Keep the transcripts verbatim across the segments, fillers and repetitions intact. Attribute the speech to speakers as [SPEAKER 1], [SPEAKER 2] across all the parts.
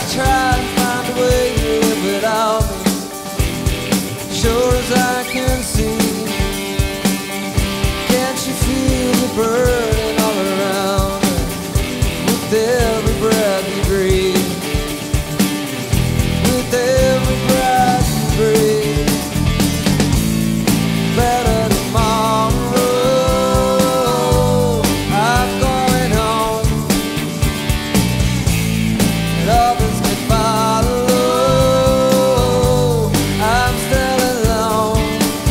[SPEAKER 1] try to find a way to live without me. Sure as I can see, can't you feel the burden all around with every breath you breathe, with every breath you breathe? Better tomorrow, I'm going home, and others can follow. I'm still alone.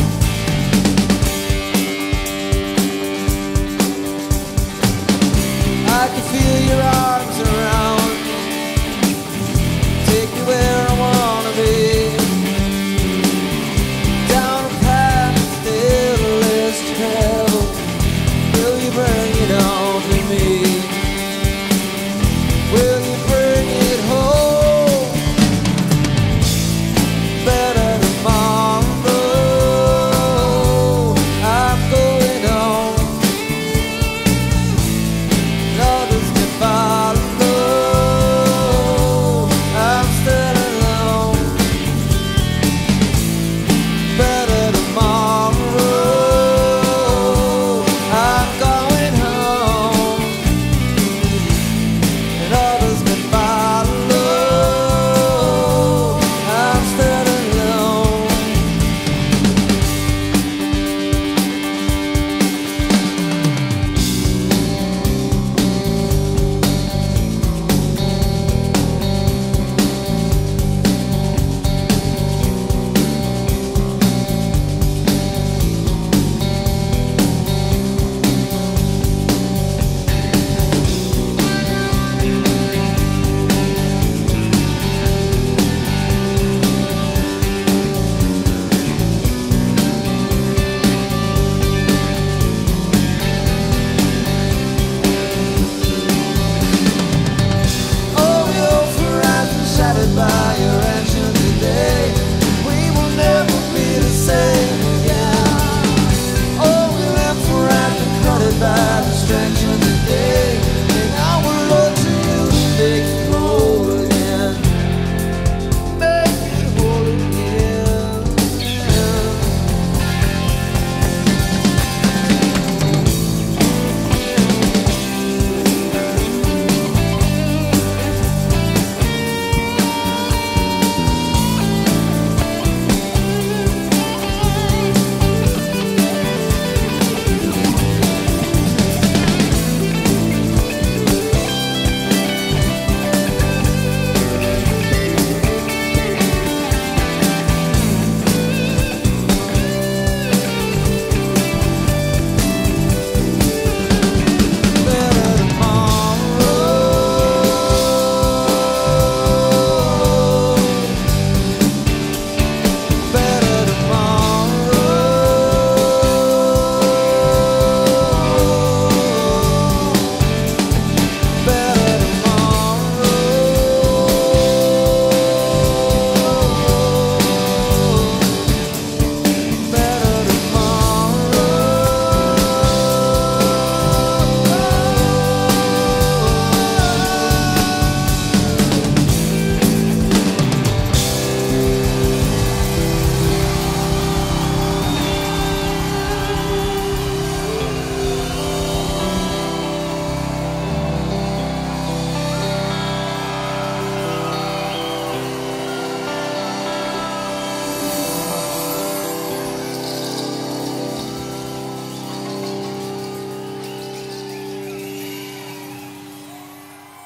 [SPEAKER 1] I can feel your arms around me, take me where I wanna be, down a path still less traveled. Will you bring